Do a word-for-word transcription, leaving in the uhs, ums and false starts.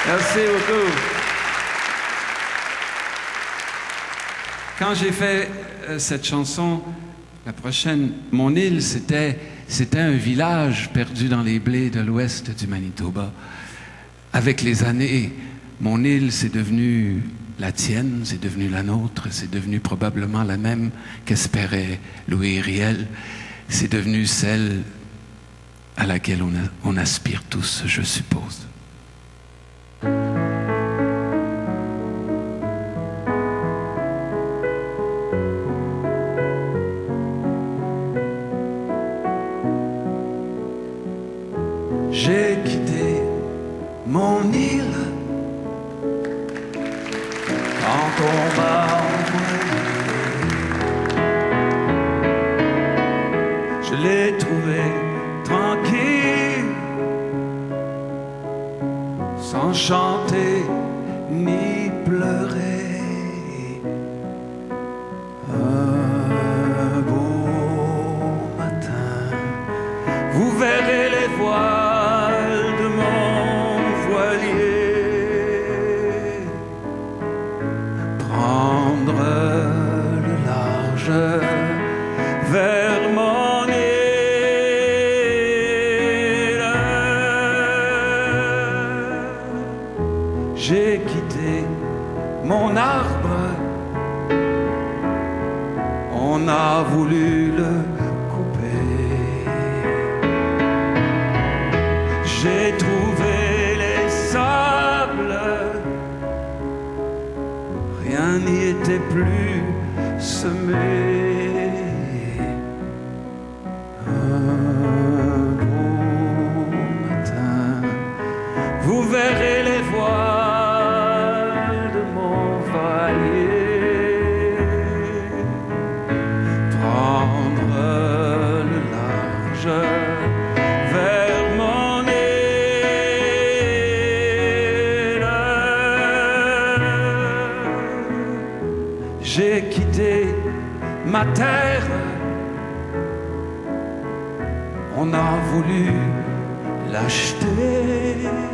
Merci beaucoup. Quand j'ai fait euh, cette chanson, la prochaine, mon île, c'était, c'était un village perdu dans les blés de l'ouest du Manitoba. Avec les années, mon île, c'est devenu la tienne, c'est devenu la nôtre, c'est devenu probablement la même qu'espérait Louis Riel. C'est devenu celle à laquelle on, a, on aspire tous, je suppose. J'ai quitté mon île quand on m'a envoyé. Je l'ai trouvé tranquille, sans chanter ni pleurer. Un beau matin, vous verrez les voiles de mon voilier prendre le large vers mon île. J'ai quitté mon arbre, on a voulu le couper. J'ai trouvé les sables, rien n'y était plus semé. Un beau matin, vous verrez les voiles de mon voilier prendre le large vers mon île. J'ai quitté ma terre, on a voulu l'acheter.